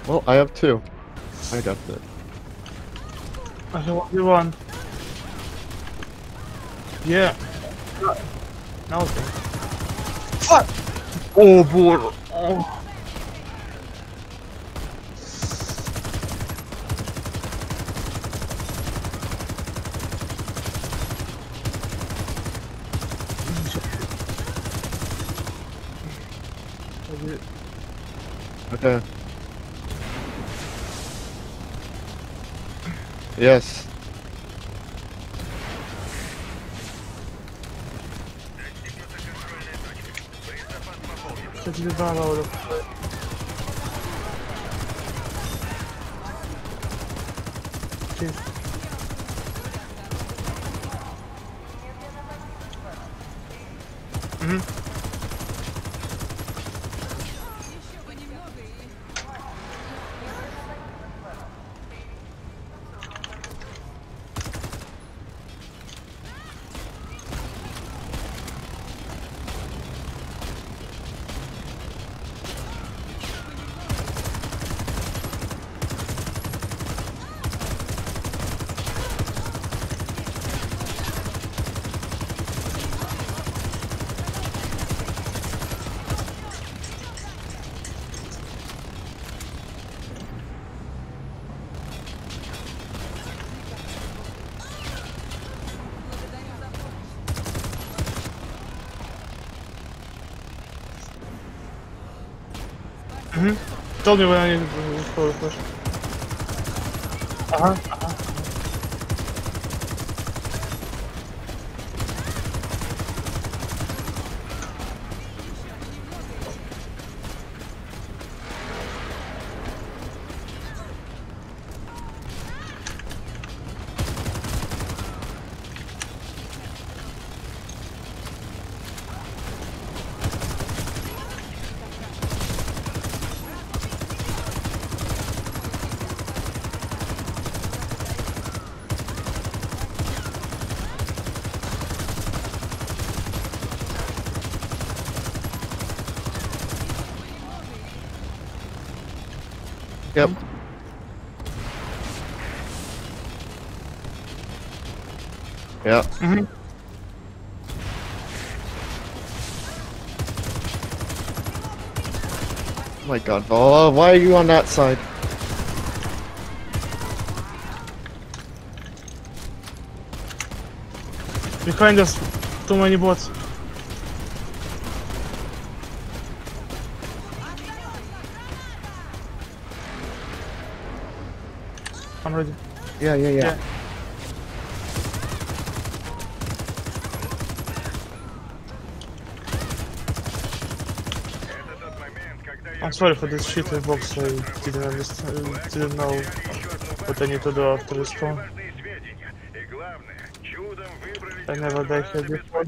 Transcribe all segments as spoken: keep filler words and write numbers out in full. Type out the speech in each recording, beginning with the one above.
Well, I have two. I got that. I have only one. Yeah. Now okay. Fuck! Oh boy! Oh. Okay. Yes. Что тебе дало? Угу. Угу. Tell me when I need to push. Ага, ага. Yep. Yeah. Mm-hmm. Oh my god, Vala, why are you on that side? Behind us, too many bots. I'm ready. Yeah, yeah, yeah. Yeah. I'm sorry for this shit box. I didn't understand, didn't know what I need to do after the storm. I never died here before.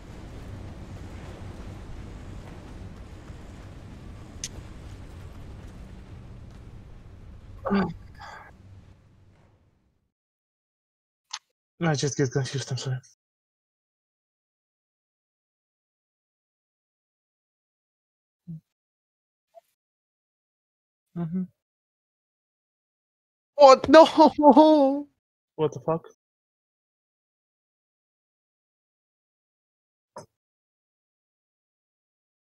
I just get confused, I'm sorry. Mm-hmm. What? No! What the fuck?